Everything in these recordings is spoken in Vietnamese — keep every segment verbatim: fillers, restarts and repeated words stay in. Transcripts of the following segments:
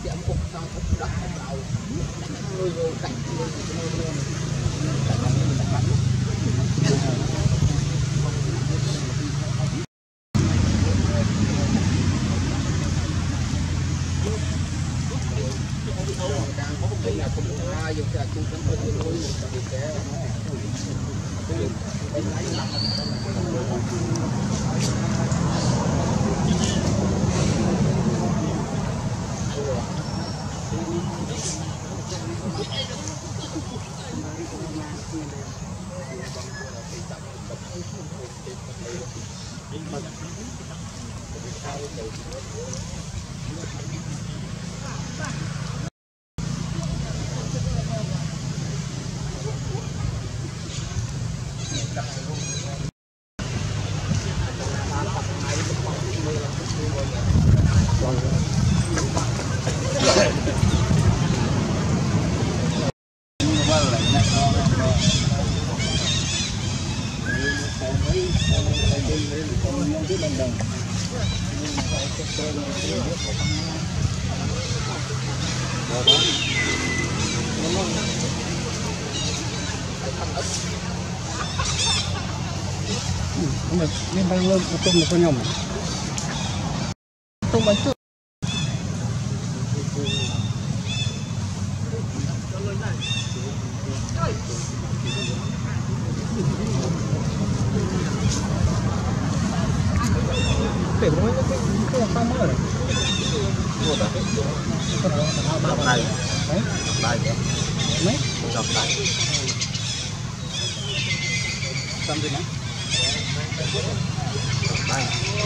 Ini bang lo utung lo konyom. Utung bantu. Pegou ainda tem que colocar uma hora. Toda. Toda. Vai. Vai. Vai. Vai. Já tá. Sampai né? Vai.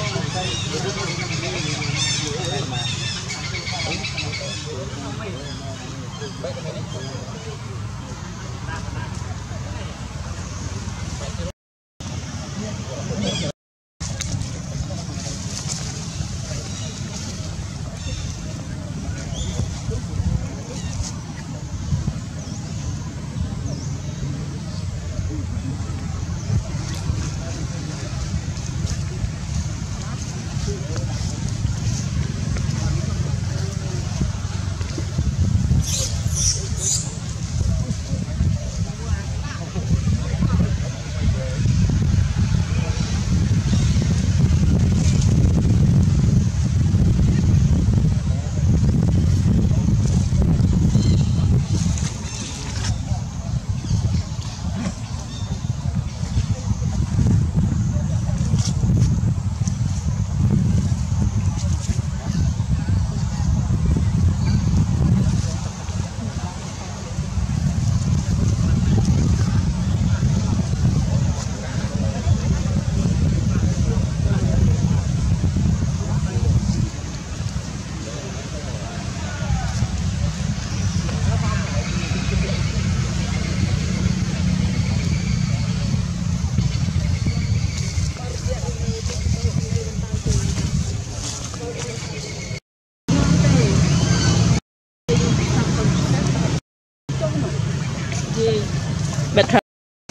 Bật thật.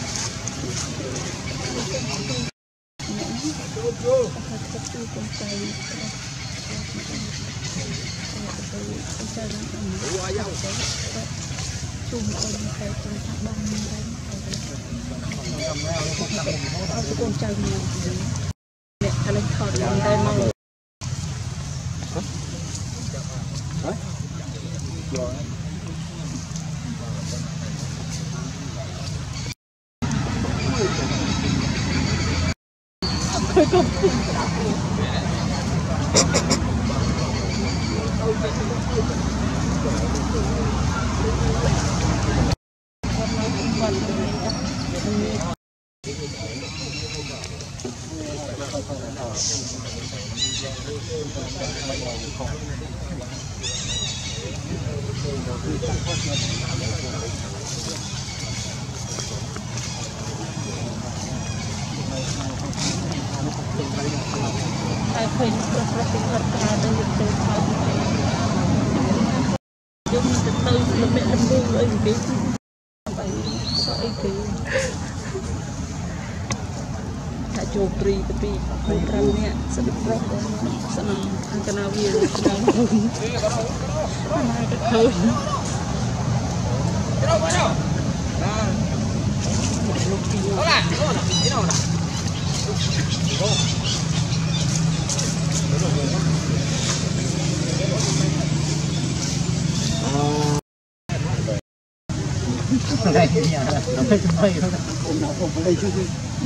Con trai nhiều mẹ anh thọt làm tay mau rồi. Thôi không. Ai khuyên cho các sinh vật ra đây được từ sau dùng từ từ là mẹ làm mưu rồi cái phải sợi cái thả chùa pri tập pi một trăm nè sẽ được róc sẽ nằm ăn cái nào nhiều Thôi. Cái đâu có đâu. Đó. Đó là, đó là, cái nào là. Đó. Đây nhà đó. Đây thôi thôi. Ông nào không đây chứ.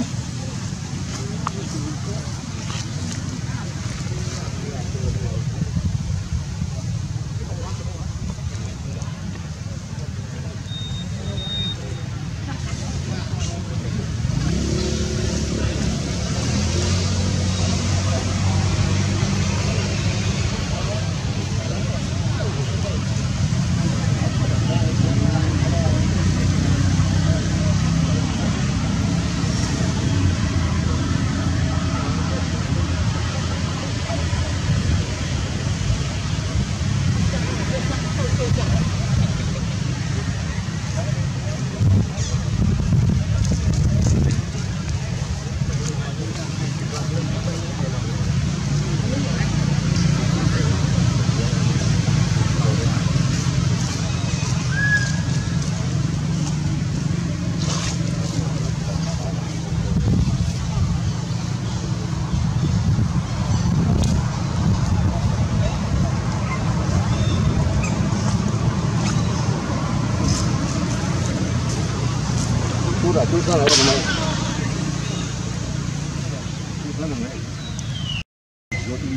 Udah, tu salah orang main. Tu salah main. Jody.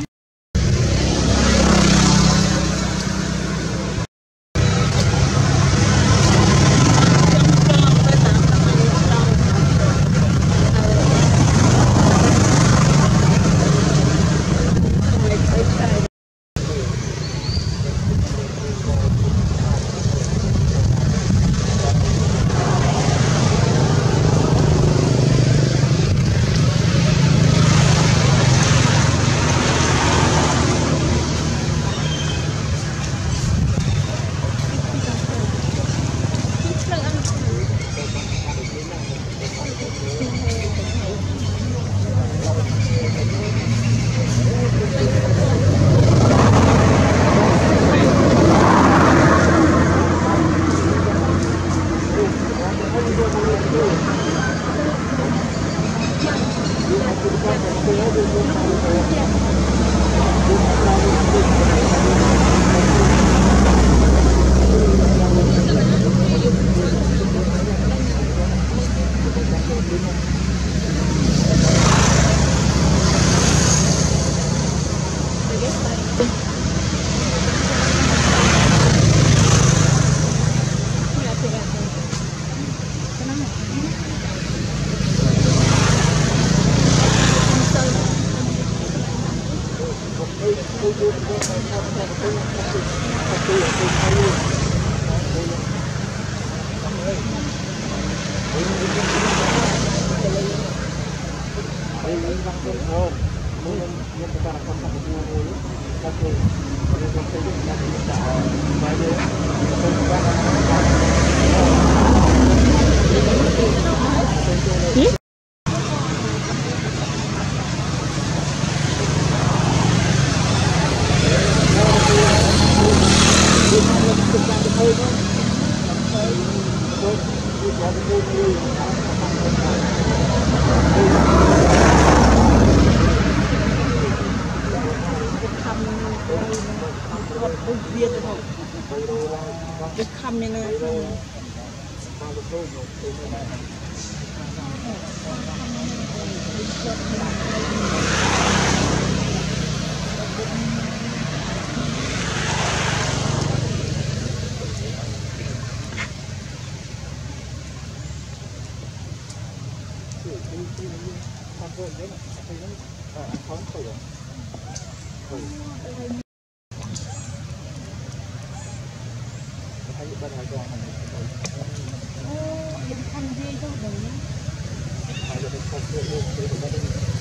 Cái khăm này nè. Hãy subscribe cho kênh Ghiền Mì Gõ để không bỏ lỡ những video hấp dẫn.